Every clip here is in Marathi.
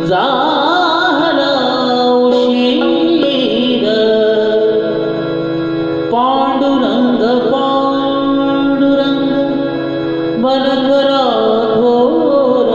झाला उशीर पांडुरंग पांडुरंग मनकरा थोर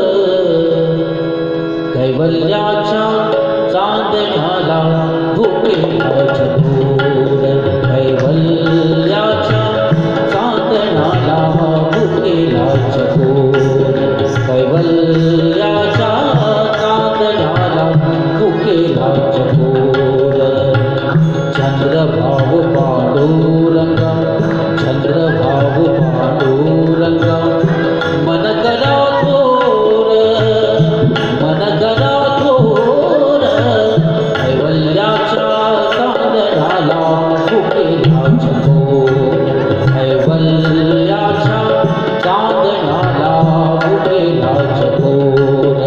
कैवल्याच्या चांदण्याला भुकेला चकोर कैवल्याच्या चांदण्याला भुकेला चकोर कैवल्याच्या चांदण्याला भुकेला चकोर चंद्रभाव पांडुरंगा चंद्रभाव पांडुरंगा मनकरा थोर मनकरा थोर कैवल्याच्या चांदण्याला भुकेला चकोर कैवल्याच्या चांदण्याला भुकेला चकोर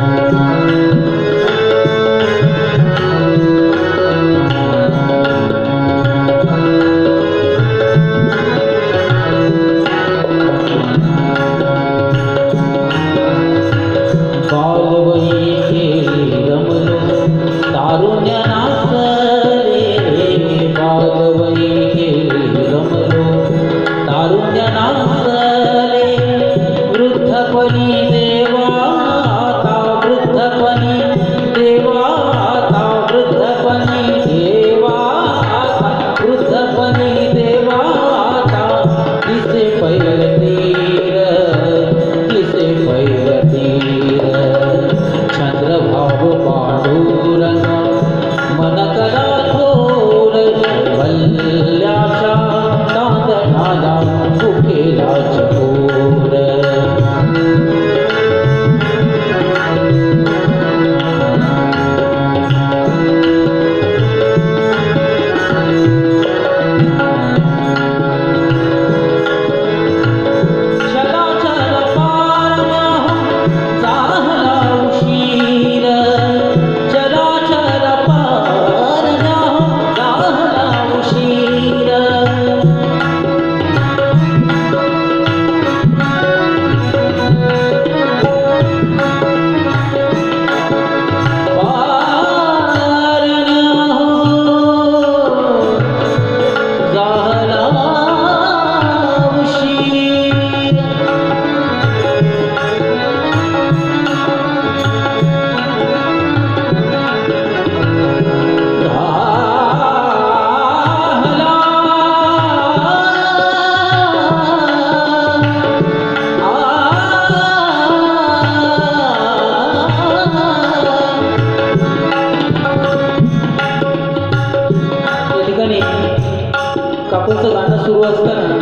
कापूरचं गाणं सुरू असताना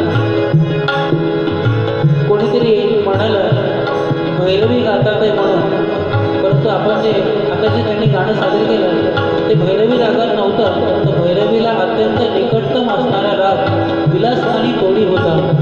कोणीतरी म्हणालं भैरवी गातात आहे म्हणून, परंतु आपण जे आता जे त्यांनी गाणं सादर केलं ते भैरवी रागात नव्हतं, तर भैरवीला अत्यंत निकटतम असणारा राग विलास आणि तोडी होता.